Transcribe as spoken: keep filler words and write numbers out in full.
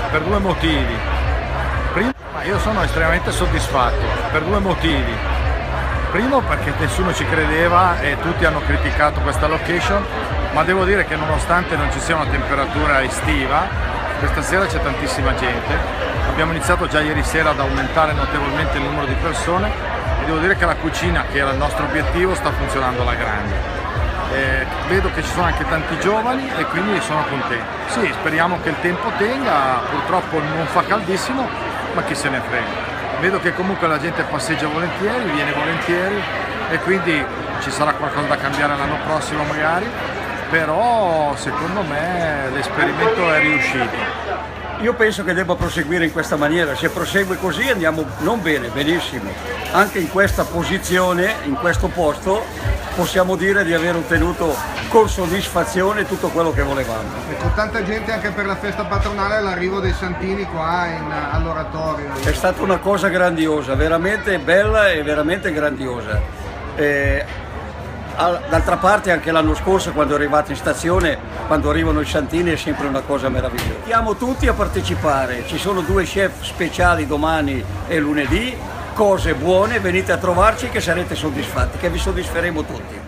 per due motivi. Primo, io sono estremamente soddisfatto per due motivi. Primo, perché nessuno ci credeva e tutti hanno criticato questa location, ma devo dire che nonostante non ci sia una temperatura estiva, questa sera c'è tantissima gente. Abbiamo iniziato già ieri sera ad aumentare notevolmente il numero di persone e devo dire che la cucina, che era il nostro obiettivo, sta funzionando alla grande. Eh, vedo che ci sono anche tanti giovani e quindi sono contento. Sì, speriamo che il tempo tenga, purtroppo non fa caldissimo, ma chi se ne frega. Vedo che comunque la gente passeggia volentieri, viene volentieri e quindi ci sarà qualcosa da cambiare l'anno prossimo magari, però secondo me l'esperimento è riuscito. Io penso che debba proseguire in questa maniera, se prosegue così andiamo non bene, benissimo. Anche in questa posizione, in questo posto, possiamo dire di aver ottenuto con soddisfazione tutto quello che volevamo. E con tanta gente anche per la festa patronale all'arrivo dei Santini qua in, all'oratorio. È stata una cosa grandiosa, veramente bella e veramente grandiosa. Eh, D'altra parte anche l'anno scorso quando è arrivato in stazione, quando arrivano i Santini, è sempre una cosa meravigliosa. Invitiamo tutti a partecipare, ci sono due chef speciali domani e lunedì, cose buone, venite a trovarci che sarete soddisfatti, che vi soddisferemo tutti.